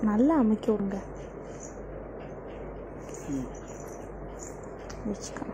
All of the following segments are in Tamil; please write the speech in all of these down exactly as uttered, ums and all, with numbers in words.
நல்லா அமைக்க விடுங்க. வச்சுக்கோ.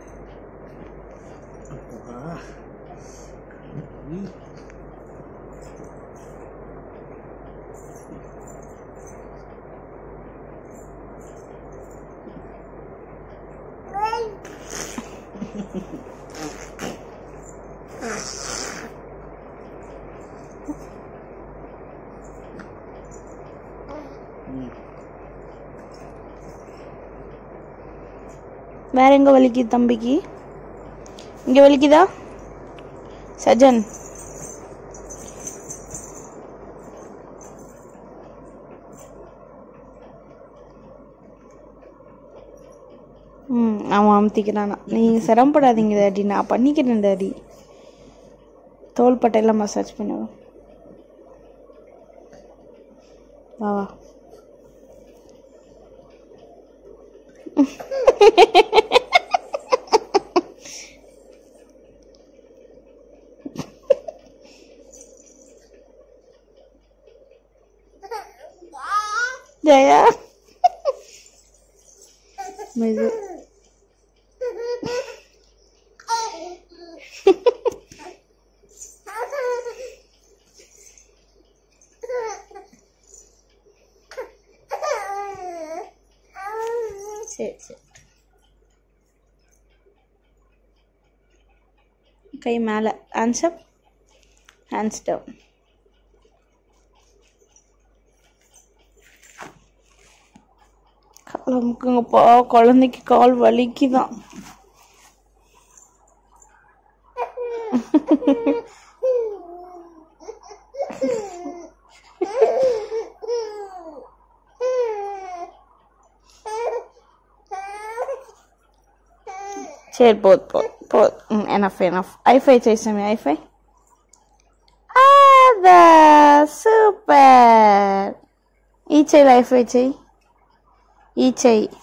வேற எங்க வலிக்குது தம்பிக்கு? இங்க வலிக்குதா சஜன்? ம் அவன் அமுத்திக்கிறானா? நீங்க சிரமப்படாதீங்க டாடி, நான் பண்ணிக்கிறேன் டாடி. தோல் பட்டையெல்லாம் மசாஜ் பண்ணுவேன். வா வா. ஜெயா மெது சரி சரி. கை மேலே, ஹேண்ட்ஸ் அப், ஹேண்ட்ஸ் டவுன். கால் அமுக்குங்கப்பா, குழந்தைக்கு கால் வலிக்குதான். சரி போது போது போது. ம் எனஃப் எனஃப். ஐஃபை செய்சாமி, ஐஃபை. அதா சூப்பர். ஈச்சையில் ஐஃபை செய். ஈச்சை